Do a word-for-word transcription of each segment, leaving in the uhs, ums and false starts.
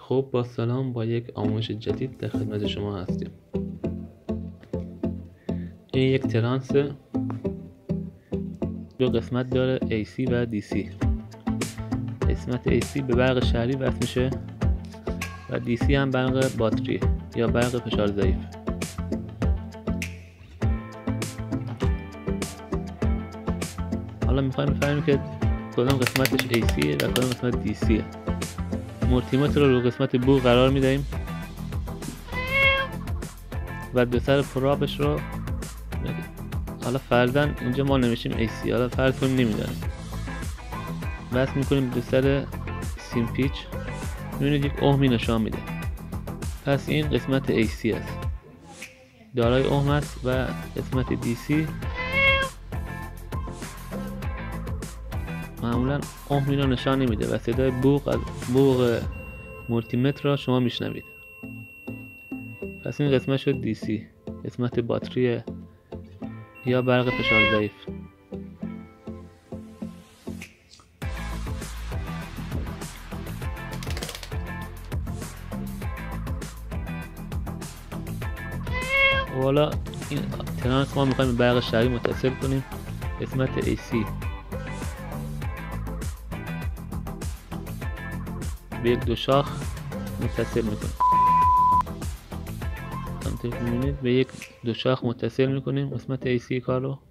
خب با سلام، با یک آموزش جدید در خدمت شما هستیم. این یک ترانس دو قسمت داره، ای سی و دی سی. قسمت ای سی به برق شهری وصل میشه و دی سی هم برق باتری یا برق فشار ضعیف. حالا میخوایم بفهمیم که کدام قسمتش ای سی و کدام قسمت دی سی. مولتیمتر رو رو قسمت بو قرار میدهیم و دو سر پرابش رو، حالا فرضاً اینجا ما نمیشیم ای سی، حالا فرض کنیم نمیدانیم، وصل میکنیم دو سر سیم پیچ. میبینید یک اوهمی نشان میده، پس این قسمت ای سی است، دارای اوهم است. و قسمت دی سی معمولا اوهمی رو نشان نمیده و صدای بوق از بوق مولتیمتر را شما میشنوید. پس این قسمت شد دی سی، قسمت باتری یا برق فشار ضعیف. و حالا این ترانس ما میخوایم به برق شهری متصل کنیم، قسمت ای سی به یک دو شاخ متصل میکنیم. همونطور که میبینید به یک دو شاخ متصل میکنیم قسمت ای سی کار رو.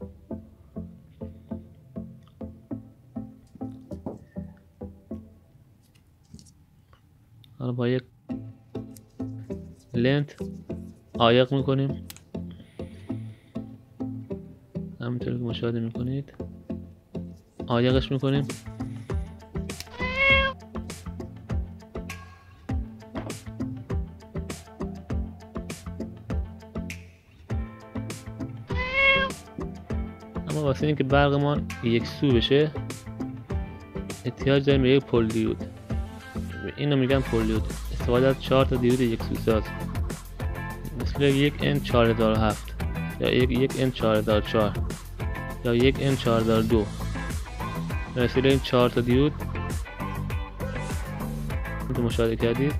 حالا با یک لنت عایق میکنیم، همونطور که مشاهده میکنید عایقش میکنیم. اما واسه اینکه برق ما یک سو بشه احتیاج داریم به یک پل دیود. اینو میگن پل دیود، استفاده از چهار تا دیود یک سو ساز، مثل یک ان چهار هزار و هفت یا یک یک ان چهار هزار و چهار یا یک ان چهار هزار و دو. مثل این چهار تا دیود که مشاهده کردید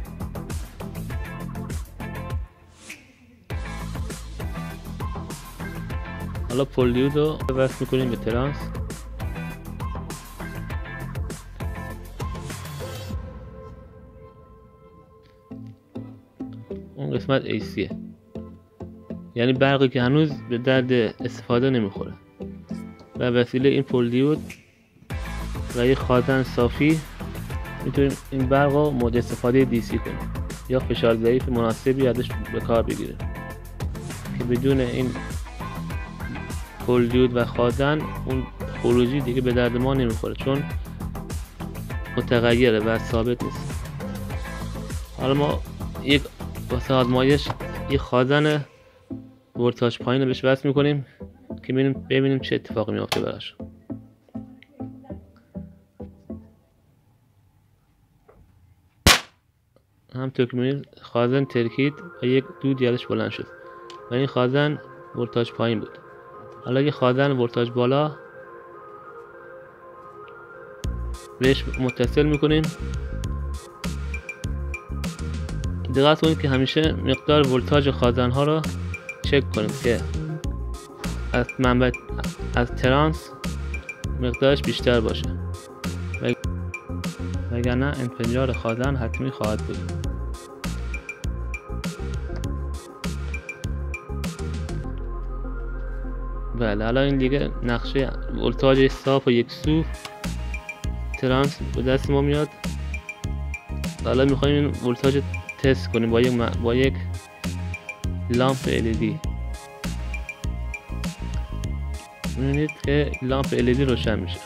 حالا پل دیود رو وصل میکنیم به ترانس. اون قسمت ای سیه، یعنی برقی که هنوز به درد استفاده نمیخوره و وسیله این پل دیود و یک خازن صافی میتونیم این برق رو مورد استفاده دی سی کنیم یا فشار ضعیف مناسبی ازش به کار بگیریم که بدون این پل دیود و خازن اون خروجی دیگه به درد ما نمیخوره، چون متغیره و ثابت نیست. حالا ما یک واسه آزمایش یک خازن ولتاژ پایین رو بهش وصل میکنیم که ببینیم ببینیم چه اتفاقی میفته براش. همونطور که میبینید خازن ترکید و یک دود یادش بلند شد و این خازن ولتاژ پایین بود. حالا یه خازن ولتاژ بالا بهش متصل میکنیم. دقت کنید که همیشه مقدار ولتاژ خازن ها رو چک کنیم که از منبع از ترانس مقدارش بیشتر باشه، وگرنه انفجار خازن حتمی خواهد بود. بله، الان این دیگه نقشه ولتاژ صاف و یک سو ترانس به دست ما میاد. حالا میخوایم این ولتاژ تست کنیم با یک م... با یک لامپ ال ای دی. میبینید که لامپ ال ای دی روشن میشه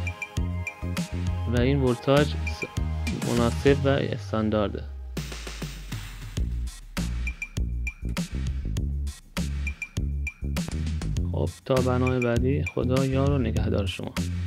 و این ولتاژ مناسب و استاندارده. خب تا برنامه بعدی، خدا یار و نگهدار شما.